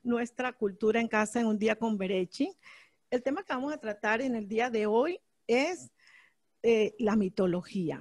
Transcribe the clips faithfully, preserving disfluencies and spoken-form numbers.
nuestra cultura en casa en un día con Berechi. El tema que vamos a tratar en el día de hoy es eh, la mitología.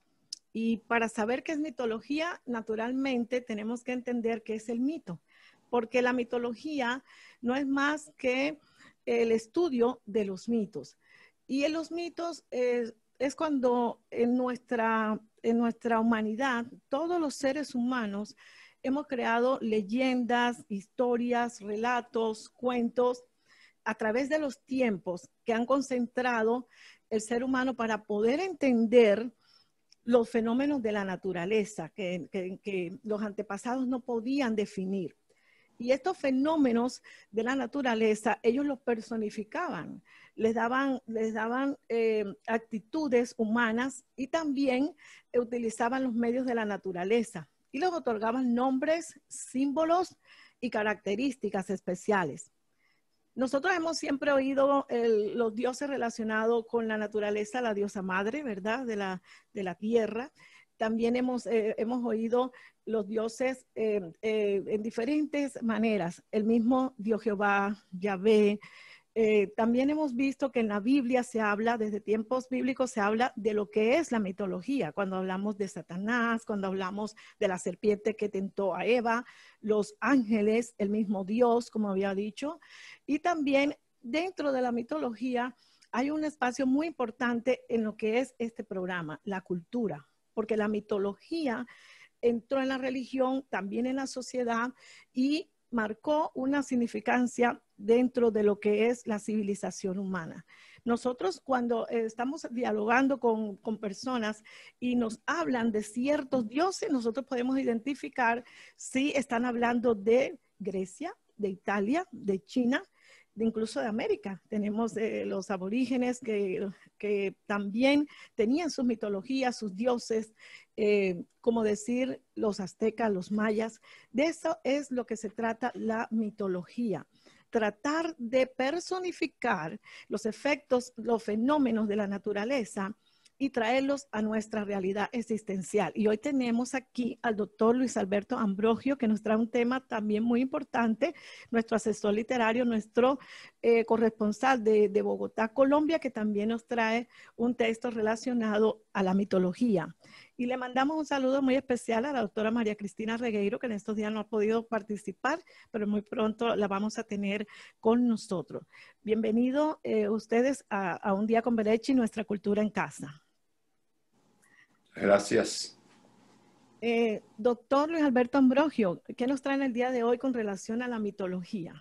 Y para saber qué es mitología, naturalmente tenemos que entender qué es el mito, porque la mitología no es más que el estudio de los mitos. Y en los mitos eh, es cuando en nuestra, en nuestra humanidad, todos los seres humanos hemos creado leyendas, historias, relatos, cuentos, a través de los tiempos que han concentrado el ser humano para poder entender los fenómenos de la naturaleza que, que, que los antepasados no podían definir. Y estos fenómenos de la naturaleza, ellos los personificaban, les daban, les daban eh, actitudes humanas y también eh, utilizaban los medios de la naturaleza y les otorgaban nombres, símbolos y características especiales. Nosotros hemos siempre oído el, los dioses relacionados con la naturaleza, la diosa madre, ¿verdad? De la, de la tierra. También hemos, eh, hemos oído los dioses eh, eh, en diferentes maneras. El mismo Dios Jehová, Yahvé. Eh, también hemos visto que en la Biblia se habla, desde tiempos bíblicos se habla de lo que es la mitología, cuando hablamos de Satanás, cuando hablamos de la serpiente que tentó a Eva, los ángeles, el mismo Dios, como había dicho, y también dentro de la mitología hay un espacio muy importante en lo que es este programa, la cultura, porque la mitología entró en la religión, también en la sociedad y marcó una significancia dentro de lo que es la civilización humana. Nosotros cuando eh, estamos dialogando con, con personas y nos hablan de ciertos dioses, nosotros podemos identificar si están hablando de Grecia, de Italia, de China, de incluso de América. Tenemos eh, los aborígenes que, que también tenían sus mitologías, sus dioses, eh, como decir los aztecas, los mayas. De eso es lo que se trata la mitología. Tratar de personificar los efectos, los fenómenos de la naturaleza y traerlos a nuestra realidad existencial. Y hoy tenemos aquí al doctor Luis Alberto Ambrogio, que nos trae un tema también muy importante, nuestro asesor literario, nuestro eh, corresponsal de, de Bogotá, Colombia, que también nos trae un texto relacionado a la mitología. Y le mandamos un saludo muy especial a la doctora María Cristina Regueiro, que en estos días no ha podido participar, pero muy pronto la vamos a tener con nosotros. Bienvenido eh, ustedes a, a Un Día con Berechi, nuestra cultura en casa. Gracias. Eh, doctor Luis Alberto Ambrogio, ¿qué nos traen el día de hoy con relación a la mitología?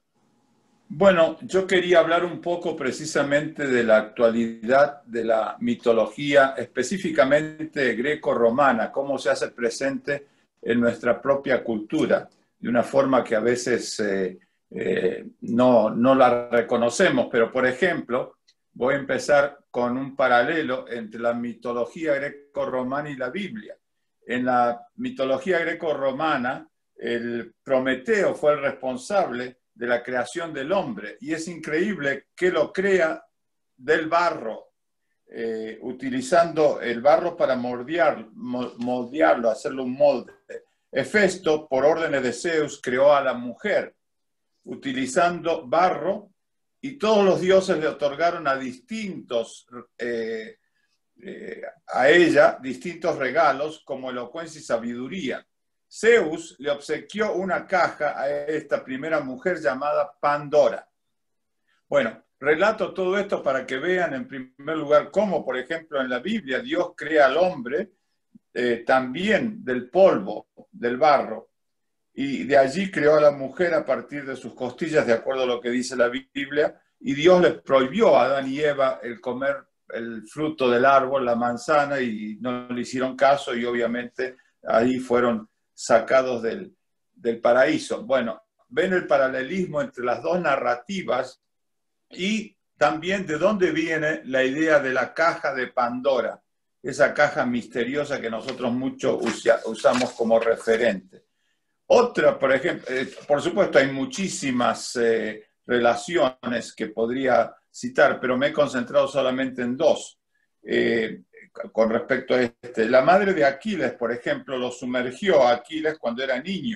Bueno, yo quería hablar un poco precisamente de la actualidad de la mitología, específicamente greco-romana, cómo se hace presente en nuestra propia cultura, de una forma que a veces eh, eh, no, no la reconocemos. Pero, por ejemplo, voy a empezar con un paralelo entre la mitología greco-romana y la Biblia. En la mitología greco-romana, el Prometeo fue el responsable de la creación del hombre, y es increíble que lo crea del barro, eh, utilizando el barro para moldear, moldearlo, hacerlo un molde. Hefesto, por órdenes de Zeus, creó a la mujer, utilizando barro, y todos los dioses le otorgaron a distintos, eh, eh, a ella, distintos regalos, como elocuencia y sabiduría. Zeus le obsequió una caja a esta primera mujer llamada Pandora. Bueno, relato todo esto para que vean en primer lugar cómo, por ejemplo, en la Biblia Dios crea al hombre eh, también del polvo, del barro, y de allí creó a la mujer a partir de sus costillas, de acuerdo a lo que dice la Biblia, y Dios les prohibió a Adán y Eva el comer el fruto del árbol, la manzana, y no le hicieron caso, y obviamente ahí fueron sacados del, del paraíso. Bueno, ven el paralelismo entre las dos narrativas y también de dónde viene la idea de la caja de Pandora, esa caja misteriosa que nosotros mucho usa, usamos como referente. Otra, por ejemplo, eh, por supuesto hay muchísimas eh, relaciones que podría citar, pero me he concentrado solamente en dos. Eh, con respecto a este. La madre de Aquiles, por ejemplo, lo sumergió a Aquiles cuando era niño,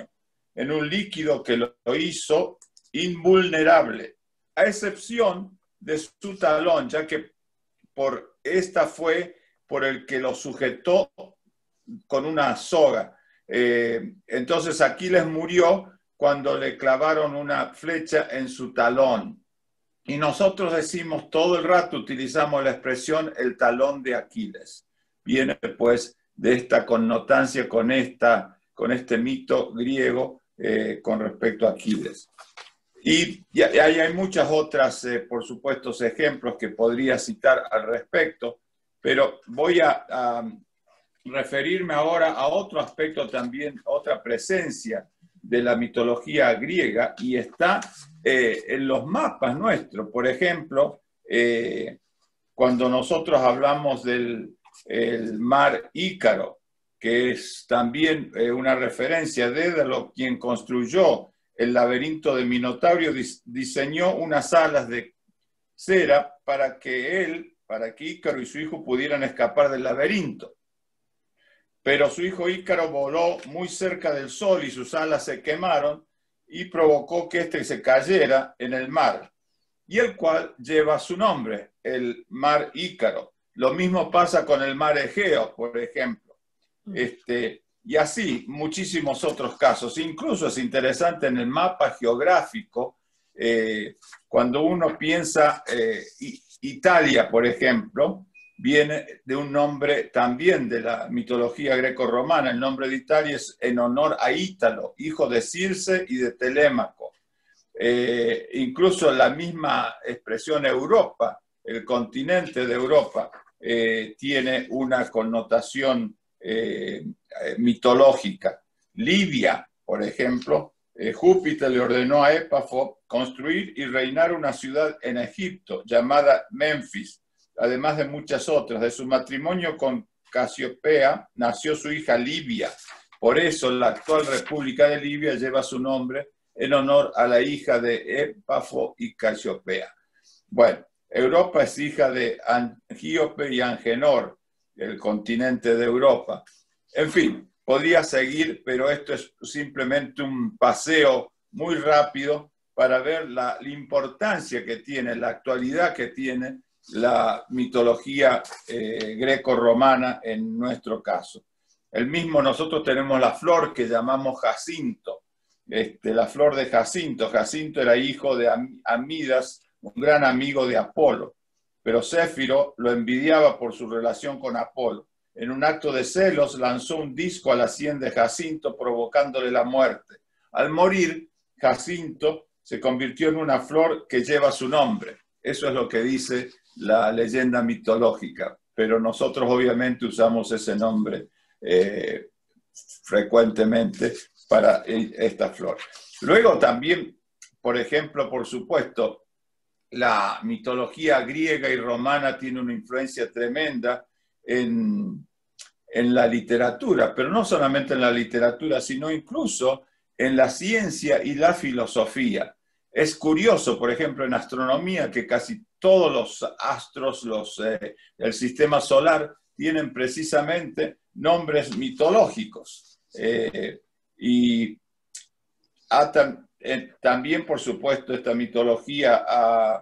en un líquido que lo hizo invulnerable, a excepción de su talón, ya que por esta fue por el que lo sujetó con una soga. Eh, entonces Aquiles murió cuando le clavaron una flecha en su talón. Y nosotros decimos todo el rato, utilizamos la expresión el talón de Aquiles. Viene pues de esta connotancia con, esta, con este mito griego eh, con respecto a Aquiles. Y, y hay, hay muchas otras, eh, por supuesto, ejemplos que podría citar al respecto, pero voy a, a referirme ahora a otro aspecto también, otra presencia de la mitología griega, y está eh, en los mapas nuestros. Por ejemplo, eh, cuando nosotros hablamos del el mar Ícaro, que es también eh, una referencia, Dédalo, quien construyó el laberinto de Minotauro, diseñó unas alas de cera para que él, para que Ícaro y su hijo pudieran escapar del laberinto. Pero su hijo Ícaro voló muy cerca del sol y sus alas se quemaron y provocó que éste se cayera en el mar, y el cual lleva su nombre, el mar Ícaro. Lo mismo pasa con el mar Egeo, por ejemplo. Este, y así, muchísimos otros casos. Incluso es interesante en el mapa geográfico, eh, cuando uno piensa, eh, Italia, por ejemplo, viene de un nombre también de la mitología greco-romana. El nombre de Italia es en honor a Ítalo, hijo de Circe y de Telémaco. Eh, incluso la misma expresión Europa, el continente de Europa, eh, tiene una connotación eh, mitológica. Libia, por ejemplo, eh, Júpiter le ordenó a Épafo construir y reinar una ciudad en Egipto llamada Menfis, además de muchas otras. De su matrimonio con Casiopea nació su hija Libia. Por eso la actual República de Libia lleva su nombre en honor a la hija de Épafo y Casiopea. Bueno, Europa es hija de Angíope y Angenor, el continente de Europa. En fin, podría seguir, pero esto es simplemente un paseo muy rápido para ver la, la importancia que tiene, la actualidad que tiene la mitología eh, greco-romana en nuestro caso. El mismo, nosotros tenemos la flor que llamamos jacinto, este, la flor de Jacinto. Jacinto era hijo de Amidas, un gran amigo de Apolo, pero Céfiro lo envidiaba por su relación con Apolo. En un acto de celos lanzó un disco a la sien de Jacinto, provocándole la muerte. Al morir, Jacinto se convirtió en una flor que lleva su nombre. Eso es lo que dice la leyenda mitológica, pero nosotros obviamente usamos ese nombre eh, frecuentemente para esta flor. Luego también, por ejemplo, por supuesto, la mitología griega y romana tiene una influencia tremenda en, en la literatura, pero no solamente en la literatura, sino incluso en la ciencia y la filosofía. Es curioso, por ejemplo, en astronomía, que casi todos los astros, los, eh, el sistema solar, tienen precisamente nombres mitológicos. Eh, y ha, eh, también, por supuesto, esta mitología ha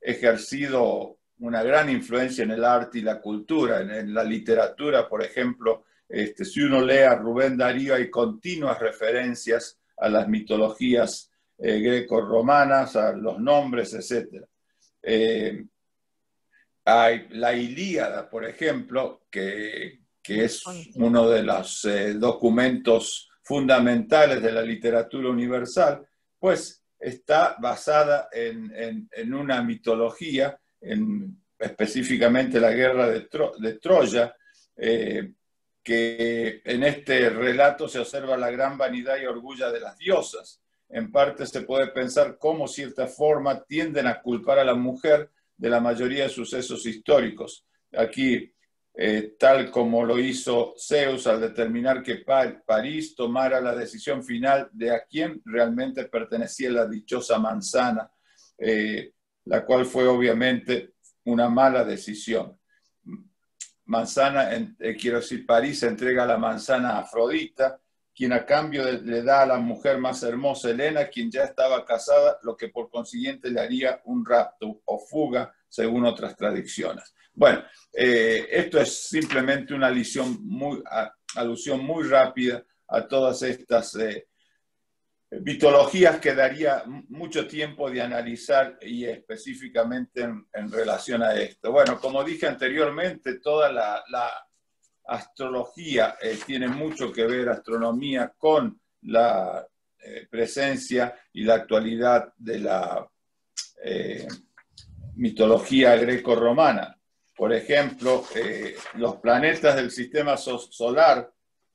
ejercido una gran influencia en el arte y la cultura. En, en la literatura, por ejemplo, este, si uno lee a Rubén Darío, hay continuas referencias a las mitologías eh, greco-romanas, a los nombres, etcétera. Eh, hay la Ilíada, por ejemplo, que, que es uno de los eh, documentos fundamentales de la literatura universal, pues está basada en, en, en una mitología, en, específicamente la guerra de, Tro, de Troya, eh, que en este relato se observa la gran vanidad y orgullo de las diosas. En parte se puede pensar cómo cierta forma tienden a culpar a la mujer de la mayoría de sucesos históricos. Aquí, eh, tal como lo hizo Zeus al determinar que París tomara la decisión final de a quién realmente pertenecía la dichosa manzana, eh, la cual fue obviamente una mala decisión. Manzana, eh, quiero decir, París entrega la manzana a Afrodita, quien a cambio de, le da a la mujer más hermosa, Helena, quien ya estaba casada, lo que por consiguiente le haría un rapto o fuga, según otras tradiciones. Bueno, eh, esto es simplemente una alusión muy, a, alusión muy rápida a todas estas eh, mitologías que daría mucho tiempo de analizar y específicamente en, en relación a esto. Bueno, como dije anteriormente, toda la, la astrología eh, tiene mucho que ver, astronomía, con la eh, presencia y la actualidad de la eh, mitología greco-romana. Por ejemplo, eh, los planetas del sistema so solar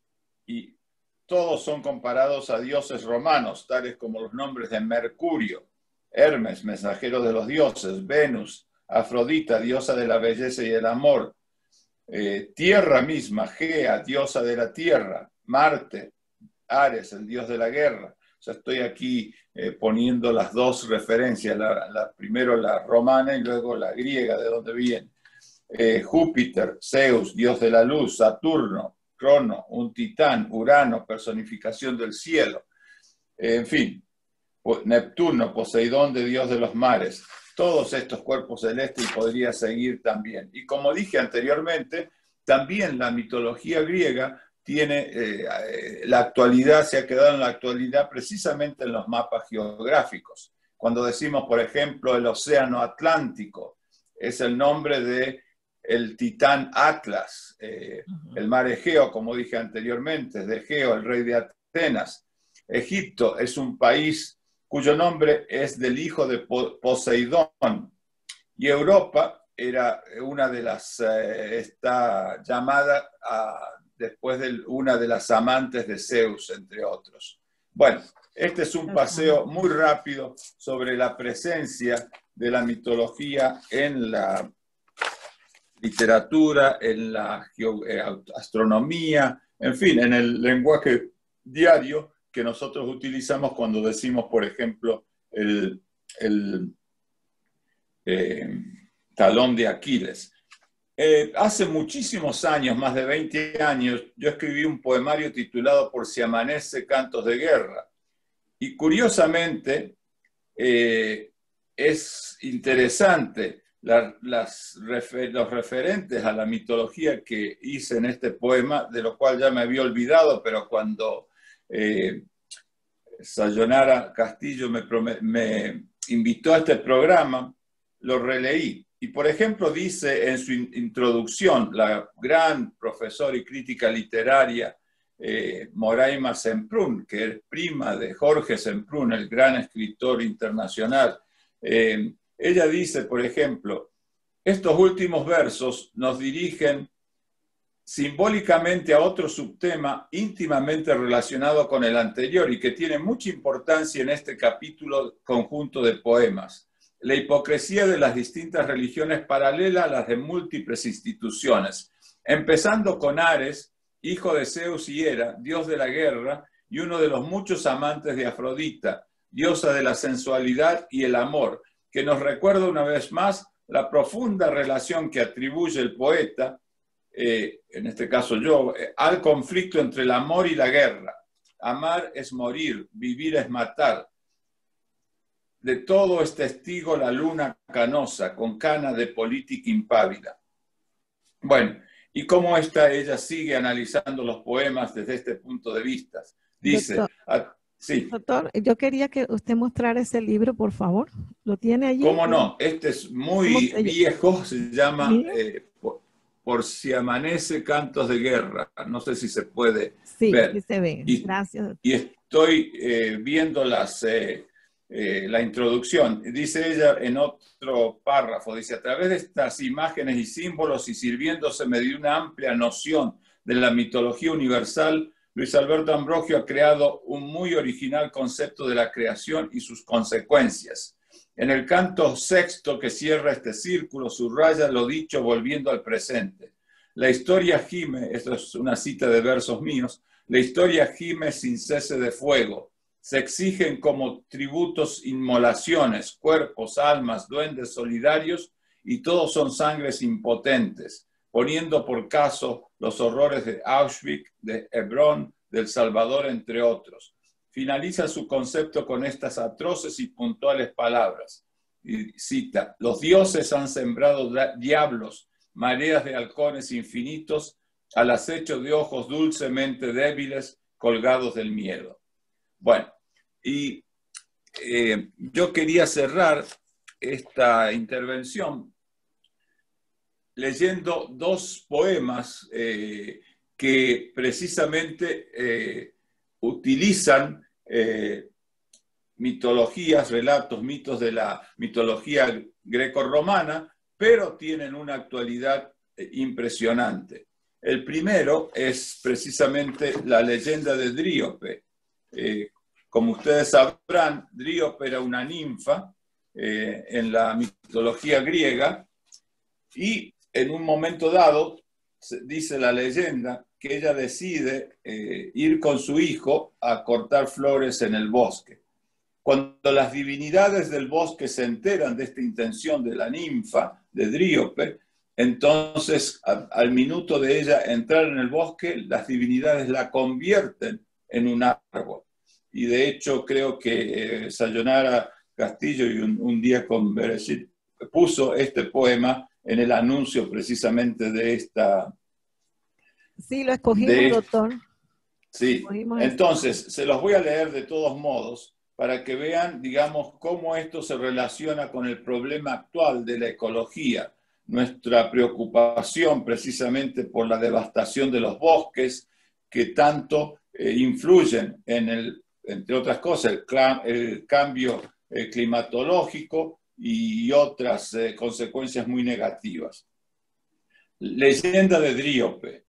y todos son comparados a dioses romanos, tales como los nombres de Mercurio, Hermes, mensajero de los dioses, Venus, Afrodita, diosa de la belleza y el amor, eh, Tierra misma, Gea, diosa de la tierra, Marte, Ares, el dios de la guerra. O sea, estoy aquí eh, poniendo las dos referencias, la, la, primero la romana y luego la griega, de donde viene. Eh, Júpiter, Zeus, dios de la luz, Saturno, Crono, un titán, Urano, personificación del cielo, eh, en fin, Neptuno, Poseidón, de dios de los mares, todos estos cuerpos celestes, y podría seguir también. Y como dije anteriormente, también la mitología griega tiene, eh, la actualidad, se ha quedado en la actualidad precisamente en los mapas geográficos. Cuando decimos, por ejemplo, el océano Atlántico, es el nombre de el titán Atlas, eh, uh-huh. El mar Egeo, como dije anteriormente, es de Egeo, el rey de Atenas. Egipto es un país cuyo nombre es del hijo de Poseidón. Y Europa era una de las, eh, está llamada a, después de una de las amantes de Zeus, entre otros. Bueno, este es un paseo muy rápido sobre la presencia de la mitología en la literatura, en la astronomía, en fin, en el lenguaje diario que nosotros utilizamos cuando decimos, por ejemplo, el, el eh, talón de Aquiles. Eh, hace muchísimos años, más de veinte años, yo escribí un poemario titulado Por si amanece, cantos de guerra. Y curiosamente, eh, es interesante la, las, refer, los referentes a la mitología que hice en este poema, de lo cual ya me había olvidado, pero cuando eh, Sayonara Castillo me, me invitó a este programa, lo releí. Y, por ejemplo, dice en su introducción la gran profesora y crítica literaria eh, Moraima Semprún, que es prima de Jorge Semprún, el gran escritor internacional. Eh, ella dice, por ejemplo, estos últimos versos nos dirigen simbólicamente a otro subtema íntimamente relacionado con el anterior y que tiene mucha importancia en este capítulo conjunto de poemas. La hipocresía de las distintas religiones paralela a las de múltiples instituciones, empezando con Ares, hijo de Zeus y Hera, dios de la guerra y uno de los muchos amantes de Afrodita, diosa de la sensualidad y el amor, que nos recuerda una vez más la profunda relación que atribuye el poeta, eh, en este caso yo, eh, al conflicto entre el amor y la guerra. Amar es morir, vivir es matar. De todo es testigo la luna canosa, con cana de política impávida. Bueno, y cómo esta, ella sigue analizando los poemas desde este punto de vista. Dice, doctor, a, sí. Doctor, yo quería que usted mostrara ese libro, por favor. ¿Lo tiene allí? ¿Cómo no? Este es muy se viejo, se llama eh, por, por si amanece, cantos de guerra. No sé si se puede sí, ver. Sí, se ve. Y, gracias. Y estoy eh, viendo las... Eh, Eh, la introducción. Dice ella en otro párrafo, dice, a través de estas imágenes y símbolos y sirviéndoseme de una amplia noción de la mitología universal, Luis Alberto Ambrogio ha creado un muy original concepto de la creación y sus consecuencias. En el canto sexto que cierra este círculo, subraya lo dicho volviendo al presente. La historia gime, esto es una cita de versos míos, la historia gime sin cese de fuego. Se exigen como tributos inmolaciones, cuerpos, almas, duendes solidarios, y todos son sangres impotentes, poniendo por caso los horrores de Auschwitz, de Hebrón, del Salvador, entre otros. Finaliza su concepto con estas atroces y puntuales palabras. Y cita: los dioses han sembrado diablos, mareas de halcones infinitos, al acecho de ojos dulcemente débiles, colgados del miedo. Bueno, y eh, yo quería cerrar esta intervención leyendo dos poemas eh, que precisamente eh, utilizan eh, mitologías, relatos, mitos de la mitología grecorromana, pero tienen una actualidad eh, impresionante. El primero es precisamente la leyenda de Dríope. Eh, como ustedes sabrán, Dríope era una ninfa eh, en la mitología griega, y en un momento dado, dice la leyenda, que ella decide eh, ir con su hijo a cortar flores en el bosque. Cuando las divinidades del bosque se enteran de esta intención de la ninfa, de Dríope, entonces a, al minuto de ella entrar en el bosque, las divinidades la convierten en un árbol. Y de hecho creo que eh, Sayonara Castillo y un, un día con Bereshit puso este poema en el anuncio precisamente de esta... Sí, lo escogimos, de, doctor. Sí, escogimos entonces esto. Se los voy a leer de todos modos para que vean, digamos, cómo esto se relaciona con el problema actual de la ecología, nuestra preocupación precisamente por la devastación de los bosques, que tanto eh, influyen en el, entre otras cosas, el, el cambio eh, climatológico y otras eh, consecuencias muy negativas. Leyenda de Dríope.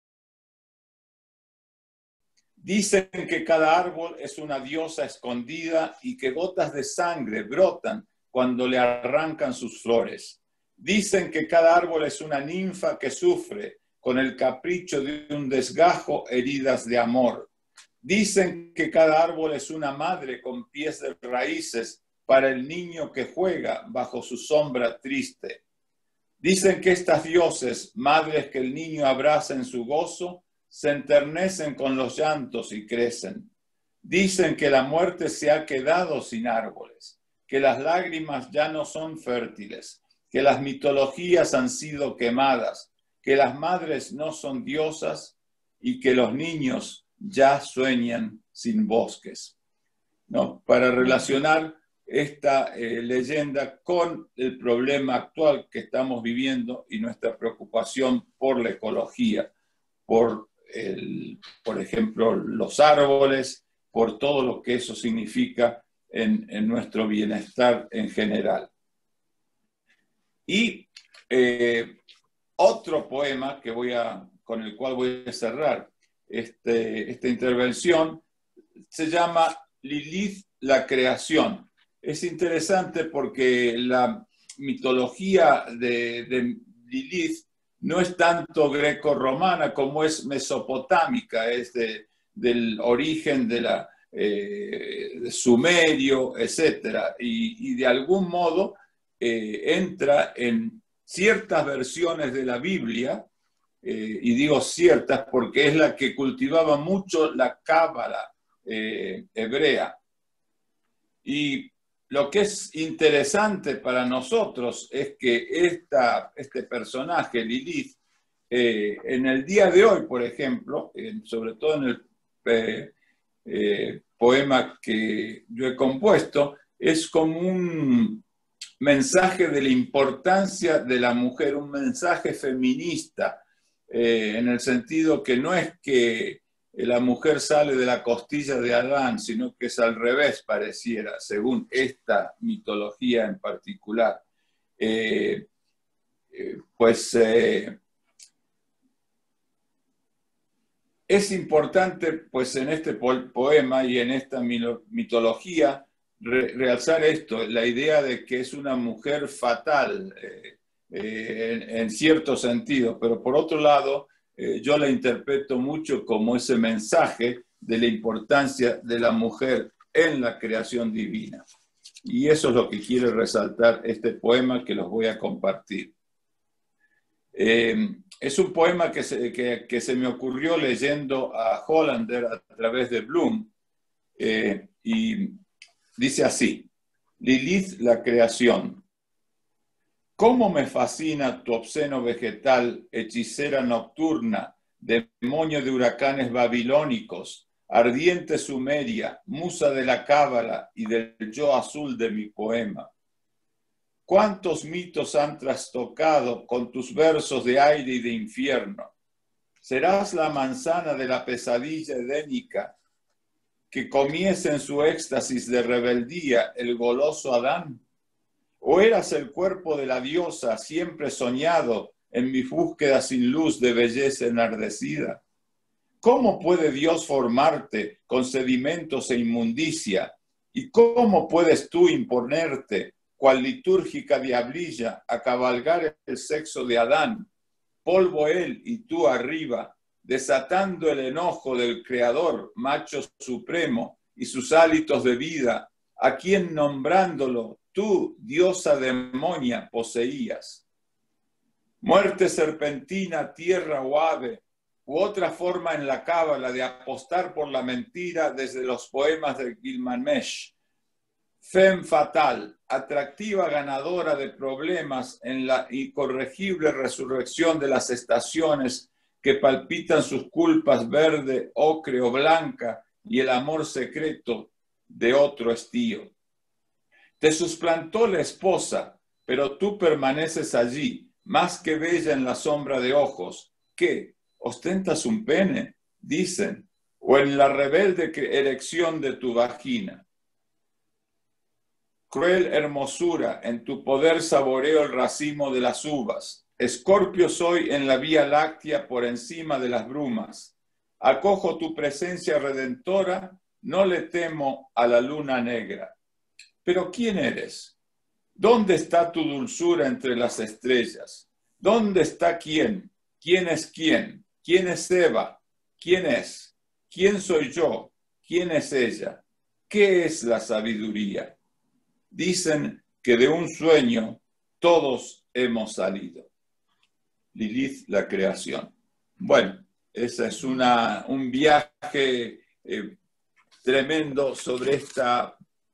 Dicen que cada árbol es una diosa escondida y que gotas de sangre brotan cuando le arrancan sus flores. Dicen que cada árbol es una ninfa que sufre con el capricho de un desgajo heridas de amor. Dicen que cada árbol es una madre con pies de raíces para el niño que juega bajo su sombra triste. Dicen que estas dioses, madres que el niño abraza en su gozo, se enternecen con los llantos y crecen. Dicen que la muerte se ha quedado sin árboles, que las lágrimas ya no son fértiles, que las mitologías han sido quemadas, que las madres no son diosas y que los niños ya sueñan sin bosques. ¿No? Para relacionar esta eh, leyenda con el problema actual que estamos viviendo y nuestra preocupación por la ecología, por El, por ejemplo, los árboles, por todo lo que eso significa en, en nuestro bienestar en general. Y eh, otro poema que voy a, con el cual voy a cerrar este, esta intervención se llama Lilith, la creación. Es interesante porque la mitología de, de Lilith no es tanto greco-romana como es mesopotámica, es de, del origen de la eh, de Sumerio, etcétera, y, y de algún modo eh, entra en ciertas versiones de la Biblia, eh, y digo ciertas porque es la que cultivaba mucho la cábala eh, hebrea. Y lo que es interesante para nosotros es que esta, este personaje, Lilith, eh, en el día de hoy, por ejemplo, eh, sobre todo en el eh, eh, poema que yo he compuesto, es como un mensaje de la importancia de la mujer, un mensaje feminista, eh, en el sentido que no es que la mujer sale de la costilla de Adán, sino que es al revés, pareciera, según esta mitología en particular. Eh, eh, pues eh, es importante, pues en este po poema y en esta mitología, re realzar esto, la idea de que es una mujer fatal, eh, eh, en, en cierto sentido, pero por otro lado, Eh, yo la interpreto mucho como ese mensaje de la importancia de la mujer en la creación divina. Y eso es lo que quiere resaltar este poema que los voy a compartir. Eh, es un poema que se, que, que se me ocurrió leyendo a Hollander a través de Bloom, eh, y dice así: Lilith, la creación. ¿Cómo me fascina tu obsceno vegetal, hechicera nocturna, demonio de huracanes babilónicos, ardiente sumeria, musa de la cábala y del yo azul de mi poema? ¿Cuántos mitos han trastocado con tus versos de aire y de infierno? ¿Serás la manzana de la pesadilla edénica que comiese en su éxtasis de rebeldía el goloso Adán? ¿O eras el cuerpo de la diosa siempre soñado en mi búsqueda sin luz de belleza enardecida? ¿Cómo puede Dios formarte con sedimentos e inmundicia? ¿Y cómo puedes tú imponerte, cual litúrgica diablilla, a cabalgar el sexo de Adán, polvo él y tú arriba, desatando el enojo del Creador, macho supremo, y sus hálitos de vida, a quien nombrándolo tú, diosa demonia, poseías? Muerte serpentina, tierra o ave, u otra forma en la cábala de apostar por la mentira desde los poemas de Gilgamesh. Femme fatal, atractiva ganadora de problemas en la incorregible resurrección de las estaciones que palpitan sus culpas verde, ocre o blanca y el amor secreto de otro estío. Te suplantó la esposa, pero tú permaneces allí, más que bella en la sombra de ojos. ¿Qué? ¿Ostentas un pene? Dicen, o en la rebelde erección de tu vagina. Cruel hermosura, en tu poder saboreo el racimo de las uvas. Escorpio soy en la vía láctea por encima de las brumas. Acojo tu presencia redentora, no le temo a la luna negra. Pero ¿quién eres? ¿Dónde está tu dulzura entre las estrellas? ¿Dónde está quién? ¿Quién es quién? ¿Quién es Eva? ¿Quién es? ¿Quién soy yo? ¿Quién es ella? ¿Qué es la sabiduría? Dicen que de un sueño todos hemos salido. Lilith, la creación. Bueno, ese es una, un viaje eh, tremendo sobre esta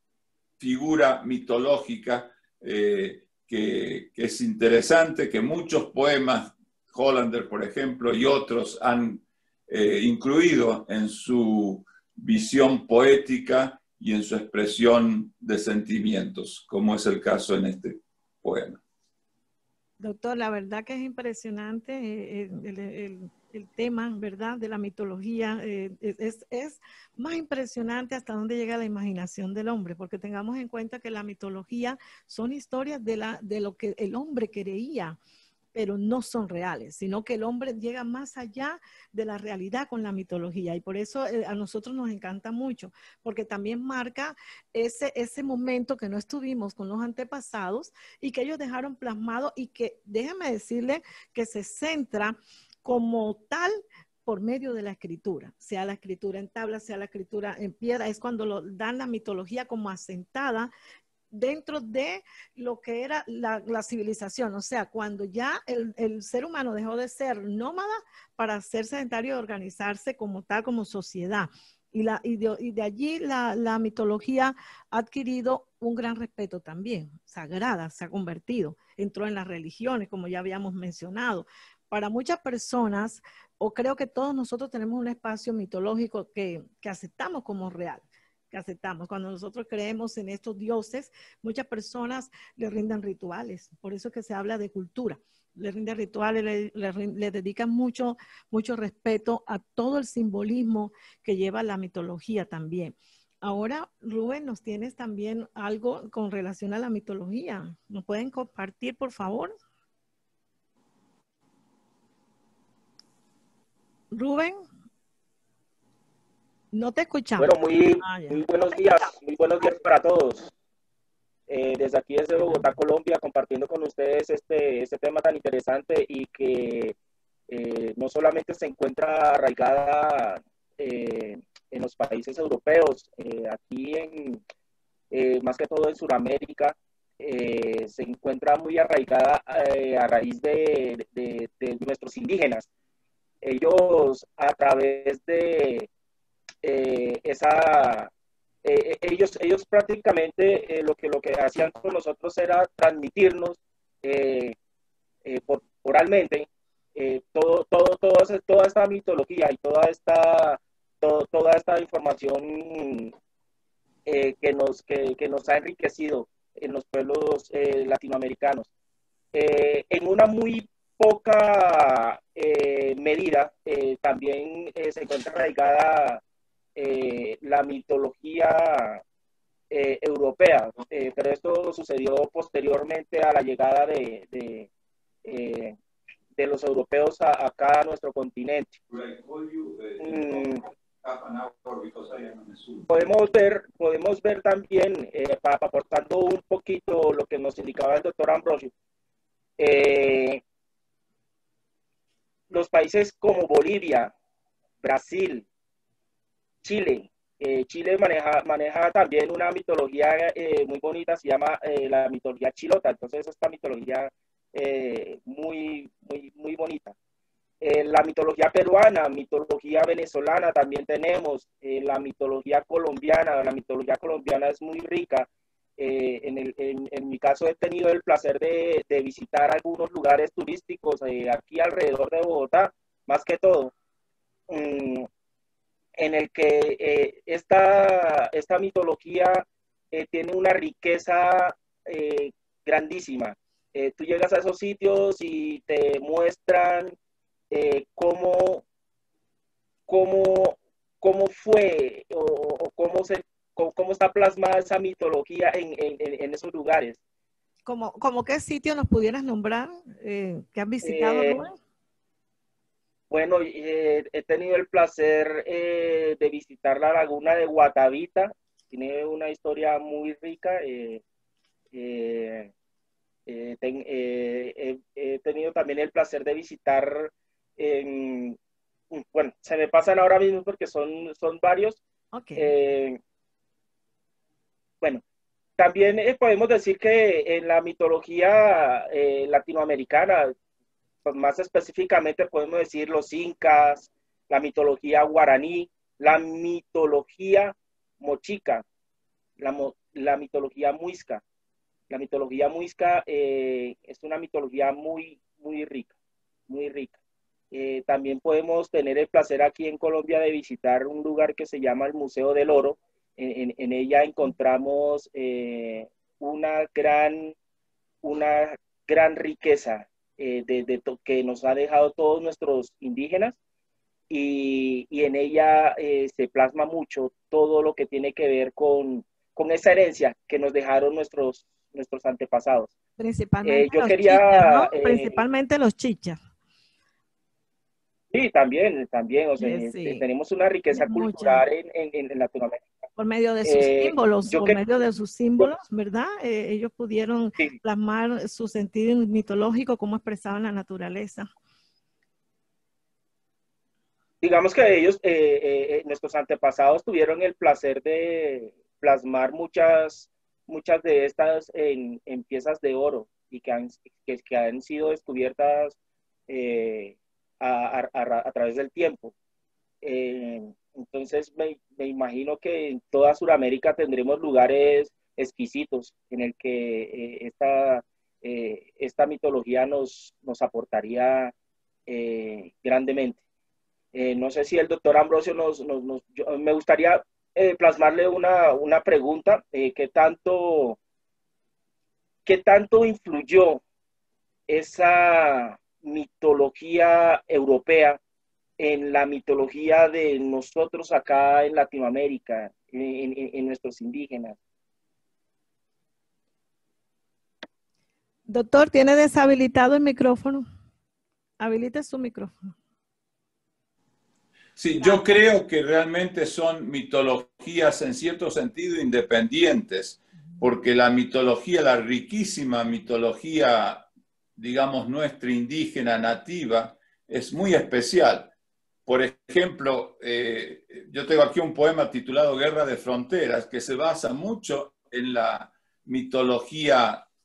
figura mitológica eh, que, que es interesante, que muchos poemas, Hollander, por ejemplo, y otros han eh, incluido en su visión poética y en su expresión de sentimientos, como es el caso en este poema. Doctor, la verdad que es impresionante eh, el, el, el tema, ¿verdad?, de la mitología. Eh, es, es más impresionante hasta dónde llega la imaginación del hombre, porque tengamos en cuenta que la mitología son historias de, la, de lo que el hombre creía, pero no son reales, sino que el hombre llega más allá de la realidad con la mitología. Y por eso eh, a nosotros nos encanta mucho, porque también marca ese, ese momento que no estuvimos con los antepasados y que ellos dejaron plasmado y que, déjeme decirle, que se centra como tal por medio de la escritura, sea la escritura en tabla, sea la escritura en piedra. Es cuando lo, dan la mitología como asentada dentro de lo que era la, la civilización, o sea, cuando ya el, el ser humano dejó de ser nómada para ser sedentario y organizarse como tal, como sociedad. Y, la, y, de, y de allí la, la mitología ha adquirido un gran respeto también, sagrada, se ha convertido, entró en las religiones, como ya habíamos mencionado. Para muchas personas, o creo que todos nosotros tenemos un espacio mitológico que, que aceptamos como real. Que aceptamos. Cuando nosotros creemos en estos dioses, muchas personas le rinden rituales. Por eso es que se habla de cultura. Le rinden rituales, le, le, le dedican mucho, mucho respeto a todo el simbolismo que lleva la mitología también. Ahora, Rubén, nos tienes también algo con relación a la mitología. ¿Nos pueden compartir, por favor? Rubén. No te escuchamos. Bueno, muy, ah, muy buenos días, muy buenos días para todos. Eh, desde aquí, desde Bogotá, Colombia, compartiendo con ustedes este, este tema tan interesante y que eh, no solamente se encuentra arraigada eh, en los países europeos, eh, aquí en, eh, más que todo en Sudamérica, eh, se encuentra muy arraigada eh, a raíz de, de, de nuestros indígenas. Ellos, a través de eh, esa... Eh, ellos, ellos prácticamente eh, lo, que, lo que hacían con nosotros era transmitirnos eh, eh, por, oralmente eh, todo, todo, todo, toda esta mitología y toda esta, todo, toda esta información eh, que, nos, que, que nos ha enriquecido en los pueblos eh, latinoamericanos. Eh, en una muy poca eh, medida eh, también eh, se encuentra arraigada eh, la mitología eh, europea, eh, pero esto sucedió posteriormente a la llegada de, de, eh, de los europeos a, acá a nuestro continente. Mm, podemos ver, podemos ver también, eh, para, aportando un poquito lo que nos indicaba el doctor Ambrosio, eh, los países como Bolivia, Brasil, Chile. Eh, Chile maneja, maneja también una mitología eh, muy bonita, se llama eh, la mitología chilota. Entonces, esta mitología eh, muy, muy, muy bonita. Eh, la mitología peruana, mitología venezolana también tenemos, eh, la mitología colombiana. La mitología colombiana es muy rica. Eh, en, el, en, en mi caso he tenido el placer de, de visitar algunos lugares turísticos eh, aquí alrededor de Bogotá, más que todo. Um, en el que eh, esta, esta mitología eh, tiene una riqueza eh, grandísima. Eh, tú llegas a esos sitios y te muestran eh, cómo, cómo, cómo fue o, o cómo, se, cómo, cómo está plasmada esa mitología en, en, en esos lugares. ¿Cómo, cómo qué sitio nos pudieras nombrar eh, que has visitado, Eh, Rubén? Bueno, eh, he tenido el placer eh, de visitar la laguna de Guatavita. Tiene una historia muy rica. Eh, eh, eh, ten, eh, eh, he tenido también el placer de visitar, eh, bueno, se me pasan ahora mismo porque son, son varios. Okay. Eh, bueno, también eh, podemos decir que en la mitología eh, latinoamericana, más específicamente podemos decir los incas, la mitología guaraní, la mitología mochica, la, la mitología muisca. La mitología muisca eh, es una mitología muy, muy rica, muy rica. Eh, también podemos tener el placer aquí en Colombia de visitar un lugar que se llama el Museo del Oro. En, en, en ella encontramos eh, una gran, una gran riqueza Eh, de, de que nos ha dejado todos nuestros indígenas y, y en ella eh, se plasma mucho todo lo que tiene que ver con, con esa herencia que nos dejaron nuestros, nuestros antepasados. Principalmente Eh, yo los quería, chichas, ¿no? eh, Principalmente los chichas. Sí, también, también, o sea, Eh, este, sí, tenemos una riqueza muchas. cultural en, en, en Latinoamérica. Por medio de sus Eh, símbolos, yo por que, medio de sus yo, símbolos, ¿verdad? Eh, ellos pudieron sí, plasmar su sentido mitológico, cómo expresaban la naturaleza. digamos que ellos, eh, eh, nuestros antepasados tuvieron el placer de plasmar muchas, muchas de estas en, en piezas de oro y que han, que, que han sido descubiertas eh, a, a, a, a través del tiempo. Eh, entonces me, me imagino que en toda Sudamérica tendremos lugares exquisitos en el que eh, esta, eh, esta mitología nos, nos aportaría eh, grandemente. Eh, no sé si el doctor Ambrosio nos, nos, nos yo, me gustaría eh, plasmarle una, una pregunta, eh, ¿qué tanto, qué tanto influyó esa mitología europea en la mitología de nosotros acá en Latinoamérica, en, en, en nuestros indígenas? Doctor, ¿tiene deshabilitado el micrófono? Habilite su micrófono. Sí, yo creo que realmente son mitologías en cierto sentido independientes, porque la mitología, la riquísima mitología, digamos, nuestra indígena nativa, es muy especial. Por ejemplo, eh, yo tengo aquí un poema titulado Guerra de Fronteras, que se basa mucho en la mitología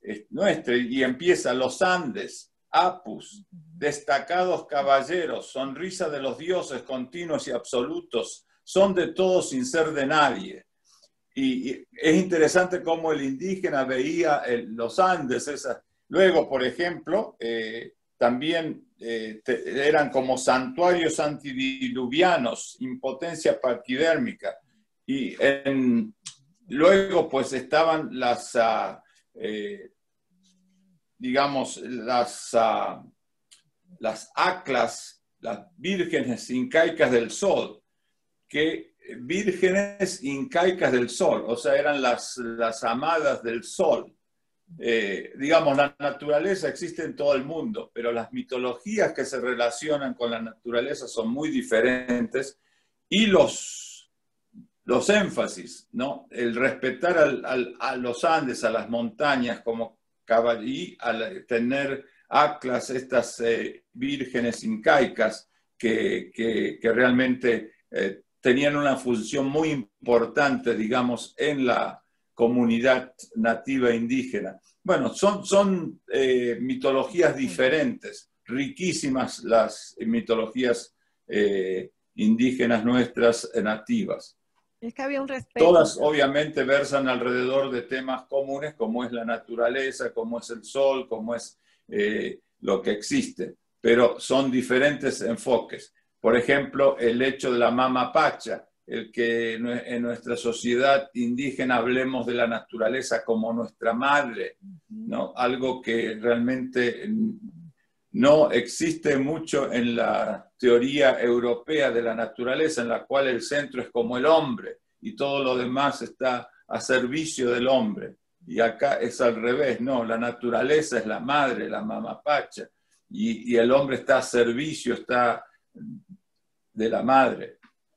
eh, nuestra, y empieza los Andes, Apus, destacados caballeros, sonrisa de los dioses continuos y absolutos, son de todos sin ser de nadie. Y, y es interesante cómo el indígena veía el, los Andes. Esa. Luego, por ejemplo, eh, también eh, te, eran como santuarios antidiluvianos, impotencia paquidérmica. Y en, luego, pues, estaban las, uh, eh, digamos, las, uh, las aclas, las vírgenes incaicas del sol, que vírgenes incaicas del sol, o sea, eran las, las amadas del sol. Eh, digamos, la naturaleza existe en todo el mundo, pero las mitologías que se relacionan con la naturaleza son muy diferentes, y los, los énfasis, ¿no? El respetar al, al, a los Andes, a las montañas como caball, y al tener aclas, estas eh, vírgenes incaicas que, que, que realmente eh, tenían una función muy importante, digamos, en la comunidad nativa indígena. Bueno, son, son eh, mitologías diferentes, riquísimas las mitologías eh, indígenas nuestras eh, nativas. Es que había un respeto. Todas obviamente versan alrededor de temas comunes como es la naturaleza, como es el sol, como es eh, lo que existe, pero son diferentes enfoques. Por ejemplo, el hecho de la mama pacha, el que en nuestra sociedad indígena hablemos de la naturaleza como nuestra madre, ¿no? Algo que realmente no existe mucho en la teoría europea de la naturaleza, en la cual el centro es como el hombre y todo lo demás está a servicio del hombre. Y acá es al revés, no, la naturaleza es la madre, la mamapacha, y, y el hombre está a servicio, está de la madre.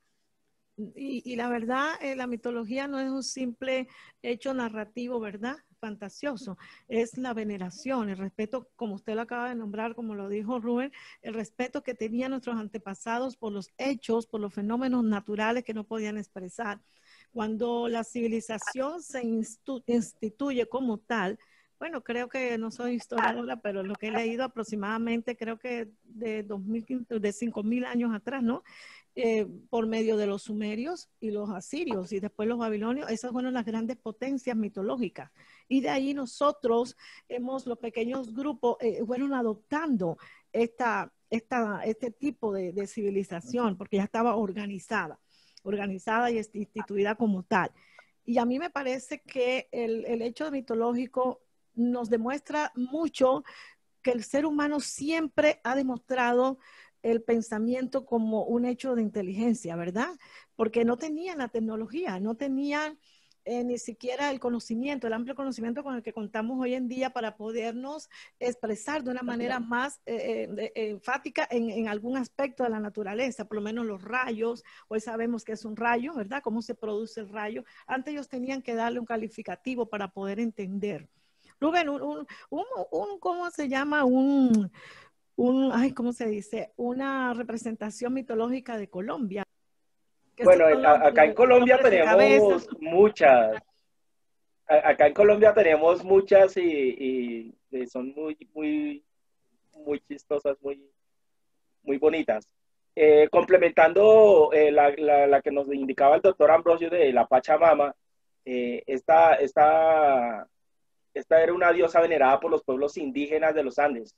Y, y la verdad, eh, la mitología no es un simple hecho narrativo, ¿verdad? Fantasioso. Es la veneración, el respeto, como usted lo acaba de nombrar, como lo dijo Rubén, el respeto que tenían nuestros antepasados por los hechos, por los fenómenos naturales que no podían expresar. Cuando la civilización se instituye como tal, bueno, creo que no soy historiadora, pero lo que he leído aproximadamente, creo que de, dos mil, de cinco mil años atrás, ¿no? Eh, por medio de los sumerios y los asirios y después los babilonios, esas fueron las grandes potencias mitológicas. Y de ahí nosotros hemos, los pequeños grupos, eh, fueron adoptando esta, esta, este tipo de, de civilización, porque ya estaba organizada, organizada y instituida como tal. Y a mí me parece que el, el hecho mitológico nos demuestra mucho que el ser humano siempre ha demostrado el pensamiento como un hecho de inteligencia, ¿verdad? Porque no tenían la tecnología, no tenían eh, ni siquiera el conocimiento, el amplio conocimiento con el que contamos hoy en día para podernos expresar de una manera más eh, eh, enfática en, en algún aspecto de la naturaleza, por lo menos los rayos. Hoy sabemos que es un rayo, ¿verdad? Cómo se produce el rayo. Antes ellos tenían que darle un calificativo para poder entender. Rubén, un, un, un, un ¿cómo se llama? Un... Un, ay, ¿cómo se dice? Una representación mitológica de Colombia. Bueno, a, acá en Colombia tenemos muchas. A, acá en Colombia tenemos muchas y, y, y son muy, muy, muy chistosas, muy, muy bonitas. Eh, complementando eh, la, la, la que nos indicaba el doctor Ambrosio de la Pachamama, eh, esta, esta, esta era una diosa venerada por los pueblos indígenas de los Andes.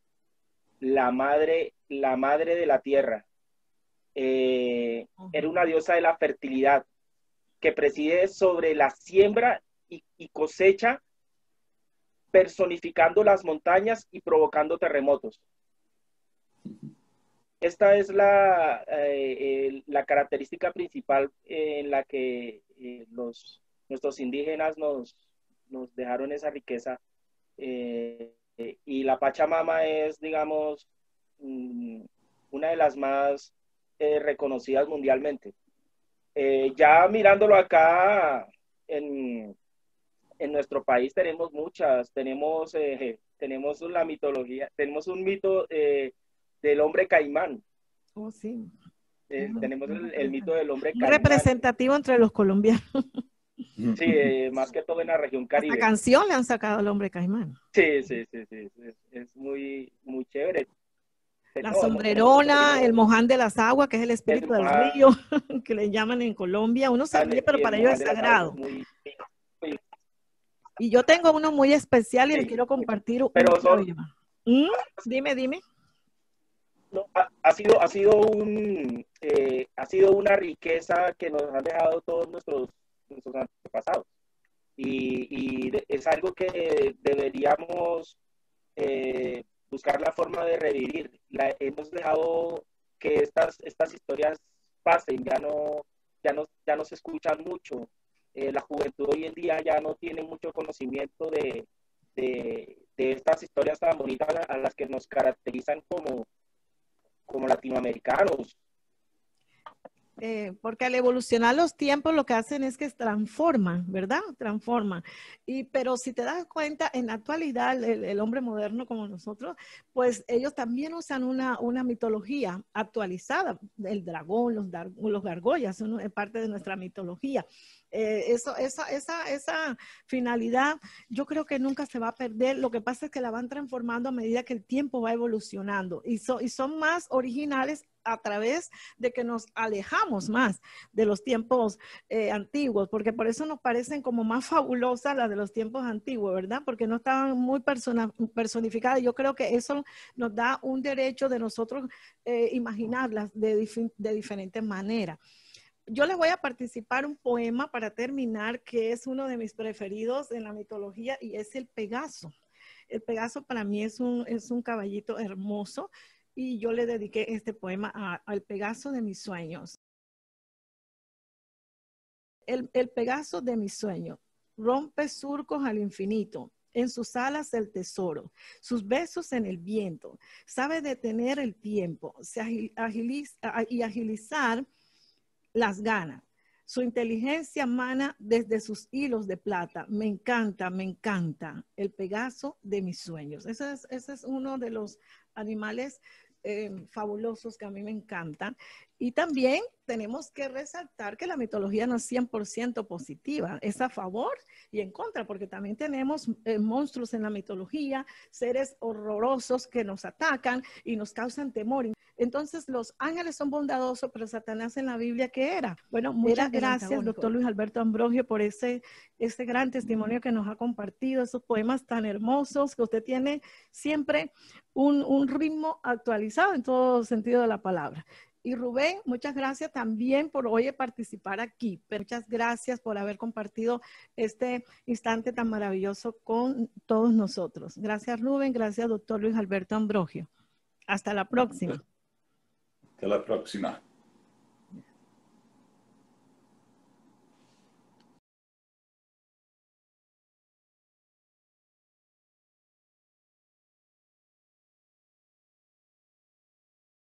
La madre, la madre de la tierra. Eh, era una diosa de la fertilidad que preside sobre la siembra y, y cosecha, personificando las montañas y provocando terremotos. Esta es la, eh, la característica principal en la que eh, los, nuestros indígenas nos, nos dejaron esa riqueza. Eh, y la Pachamama es, digamos, una de las más eh, reconocidas mundialmente. Eh, ya mirándolo acá en, en nuestro país tenemos muchas, tenemos, eh, tenemos la mitología, tenemos un mito eh, del hombre caimán. Oh, sí. Eh, tenemos el, el mito del hombre caimán. Caimán. Representativo entre los colombianos. Sí, eh, más que todo en la región Caribe. La canción le han sacado al hombre caimán. Sí, sí, sí, sí, es, es muy, muy chévere. La No, sombrerona, el moján de las aguas, que es el espíritu el del moján, río, que le llaman en Colombia. Uno se ríe, pero para ellos es sagrado. Es muy, muy, y yo tengo uno muy especial y sí, les quiero compartir un pero son, poema. ¿Mm? Dime, dime. No, ha, ha, sido, ha, sido un, eh, ha sido una riqueza que nos han dejado todos nuestros, nuestros antepasados. Y, y de, es algo que deberíamos eh, buscar la forma de revivir. La, hemos dejado que estas, estas historias pasen, ya no, ya no, ya no se escuchan mucho. Eh, la juventud hoy en día ya no tiene mucho conocimiento de, de, de estas historias tan bonitas a, a las que nos caracterizan como, como latinoamericanos. Eh, porque al evolucionar los tiempos lo que hacen es que transforman, ¿verdad? Transforman. Y, pero si te das cuenta, en la actualidad, el, el hombre moderno como nosotros, pues ellos también usan una, una mitología actualizada. El dragón, los, dar, los gargollas, son parte de nuestra mitología. Eh, eso, esa, esa, esa finalidad yo creo que nunca se va a perder. Lo que pasa es que la van transformando a medida que el tiempo va evolucionando y, so, y son más originales a través de que nos alejamos más de los tiempos eh, antiguos, porque por eso nos parecen como más fabulosas las de los tiempos antiguos, ¿verdad? Porque no estaban muy persona, personificadas. Yo creo que eso nos da un derecho de nosotros eh, imaginarlas de, dif de diferentes maneras. Yo les voy a participar un poema para terminar, que es uno de mis preferidos en la mitología y es el Pegaso. El Pegaso para mí es un, es un caballito hermoso y yo le dediqué este poema a, al Pegaso de mis sueños. El, el Pegaso de mis sueños rompe surcos al infinito. En sus alas el tesoro, sus besos en el viento. Sabe detener el tiempo se agiliza, y agilizar las ganas. Su inteligencia emana desde sus hilos de plata. Me encanta, me encanta el Pegaso de mis sueños. Ese es, ese es uno de los animales eh, fabulosos que a mí me encantan. Y también tenemos que resaltar que la mitología no es cien por ciento positiva, es a favor y en contra, porque también tenemos eh, monstruos en la mitología, seres horrorosos que nos atacan y nos causan temor. Entonces, los ángeles son bondadosos, pero Satanás en la Biblia, ¿qué era? Bueno, muchas era gracias, doctor Luis Alberto Ambrogio, por ese, ese gran testimonio que nos ha compartido, esos poemas tan hermosos, que usted tiene siempre un, un ritmo actualizado en todo sentido de la palabra. Y Rubén, muchas gracias también por hoy participar aquí. Muchas gracias por haber compartido este instante tan maravilloso con todos nosotros. Gracias, Rubén. Gracias, doctor Luis Alberto Ambrogio. Hasta la próxima. Hasta la próxima.